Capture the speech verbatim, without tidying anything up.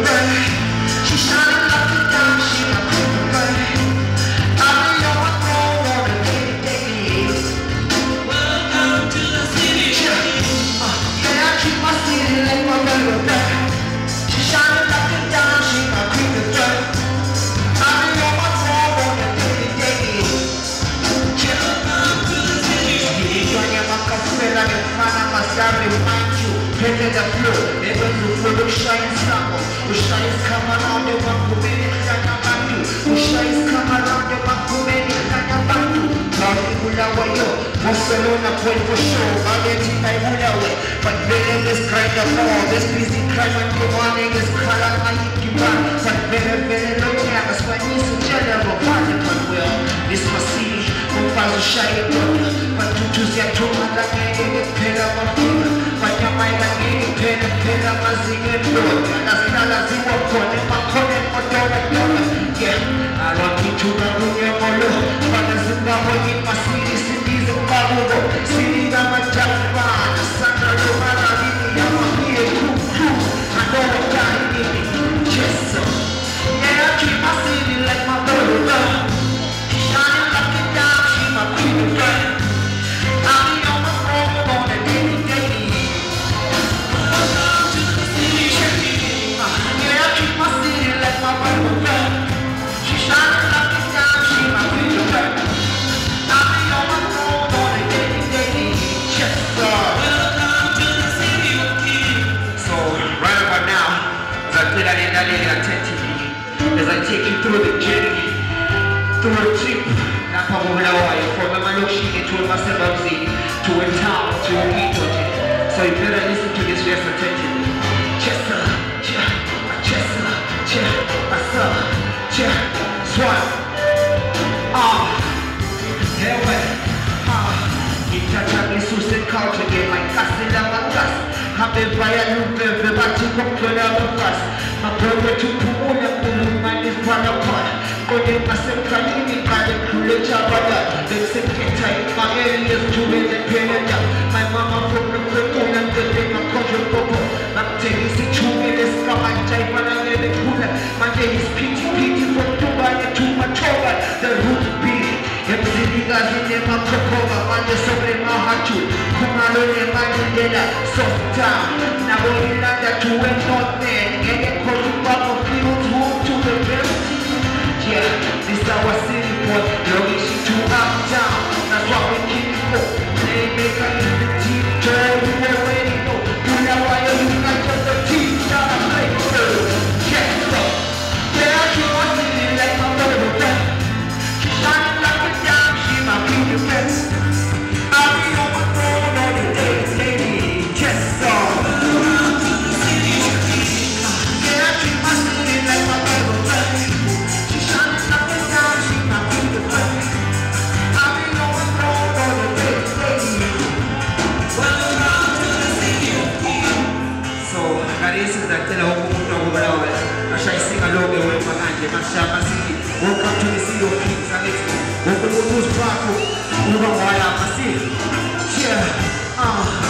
The flow, never to follow shines summer. The shines come around the one who made it Kanabandu. The shines come around the one who made it Kanabandu. Talking Bulawayo, Barcelona point for sure. Baleti by Bulawayo, but better this kind of war. This busy crime and the morning is color and Ikiban. But better, better no chance when you suggest a father, but well, this must see. Mfazo shine but to choose your two and I get pela mafina. But your mind I get pela pela mazinga road. And as well as you walk on it, my connect for dollar dollar. Yeah, I want you to run your molo. But as in the way my city cities of Babugo, city of my Japan, Santa Romana, I'm here, cool, cool. I know what time it is. Yes, sir. Yeah, I keep my city like my brother. As I take you through the journey, through a trip, from a Maloshi to a Masabazi, to a town, to a Hitoji. So you better listen to this verse attentively. Chessa, cha, chessa, cha, asa, cha, swan. Ah, yeah, well, ah, Itachami Susan culture game, my castle of a gas. Happy by a loop, the battle of the bus. My brother to Pumula, Pumula, is one of one. But in my second meeting, I had to let you out. The second time, my areas to win the Canada. My mama from the Purple and the name of Control Popo. I'm telling you, two minutes from my time when I get the cooler. My name is Pity Pity from Dubai to Matoba. The root beat. M C D guys in the Makokova, on the Sobre Mahatu, Kumalo and Mandela, soft town. Now we land to a north there, and get called Baba Fields home to the best. Yeah, this is our city port, Yogishi to uptown. That's what we keep it for. They make a little team, turn you already know. You know why you got just a team, not a play. Check it out. Yeah, I keep on city like my brother. Welcome to the city of kings and it's welcome to those back. Bulawayo, I see. Yeah. Ah.